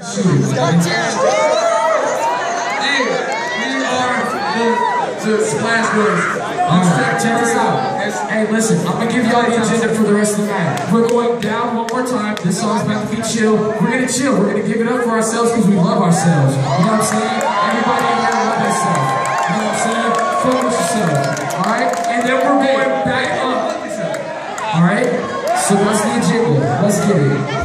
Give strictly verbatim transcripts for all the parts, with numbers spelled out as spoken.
Hey, we are the, the Splash Boys. Alright, check us out. Hey, listen, I'm gonna give y'all the agenda for the rest of the night. We're going down one more time. This song's about to be chill. We're gonna chill. We're gonna give it up for ourselves because we love ourselves. You know what I'm saying? Everybody in here love themselves. You know what I'm saying? Focus yourself. Alright? And then we're going back up. Alright? So what's the agenda? Let's get it.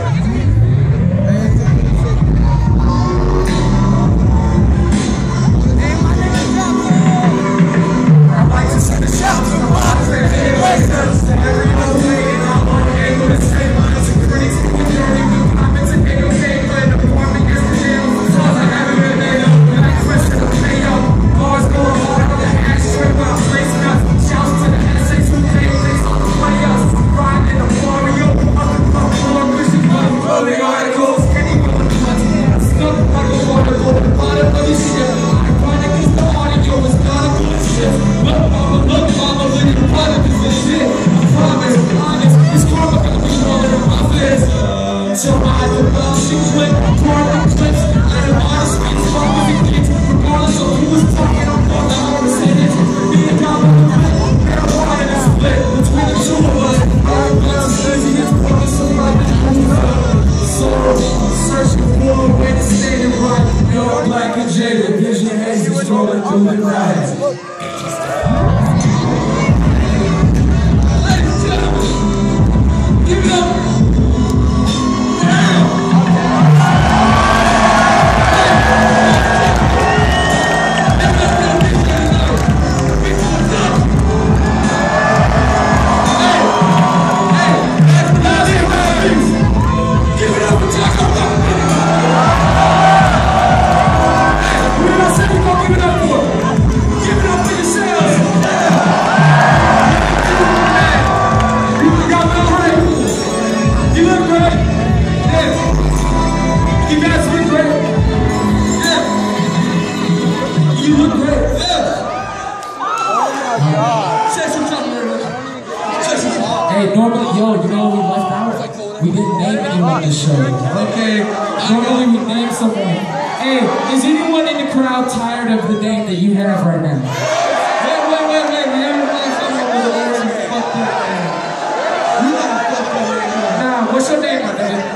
Hey, normally, yo, you know we left out? We didn't name anyone this show. Okay, normally we name someone. Hey, is anyone in the crowd tired of the name that you have right now? Wait, wait, wait, wait, we haven't really someone with a word and fucked up name. You gotta fuck that name. Nah, what's your name, my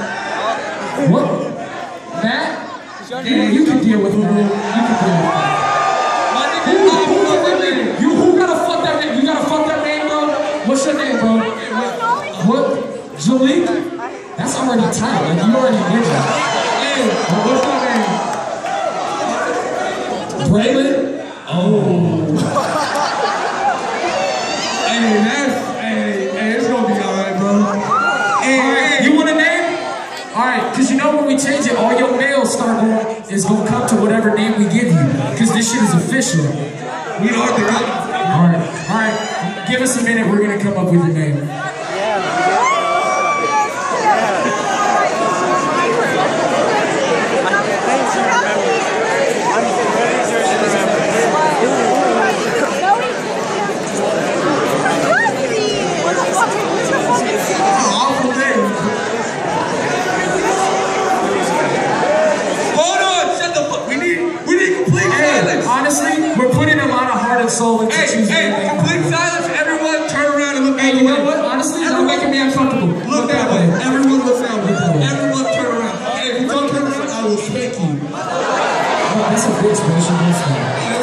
nigga? What? Matt? Yeah, you can deal with Matt. You can deal with Matt. My nigga, who, who, who, who, you, who gotta fuck that name? You gotta fuck that name, bro? What's your name, bro? What? Jolie? That's already tight. Like, you already did that. Hey, what's your name? Braylon? Oh. Hey, that's, hey, hey, it's gonna be alright, bro. Hey, hey, you want a name? Alright, because you know when we change it, all your mail start going, is gonna come to whatever name we give you. Because this shit is official. We are the right. Alright, alright. Give us a minute, we're gonna come up with your name. Honestly, we're putting a lot of heart and soul into hey, choosing. Hey, complete silence. Everyone turn around and look hey, that way. You know what? Honestly, you're making me uncomfortable. Look, look that, that way. way. Everyone look that way. That way. Everyone turn around. Hey, if you don't turn around, I will spank you. Oh, that's a bitch, man. She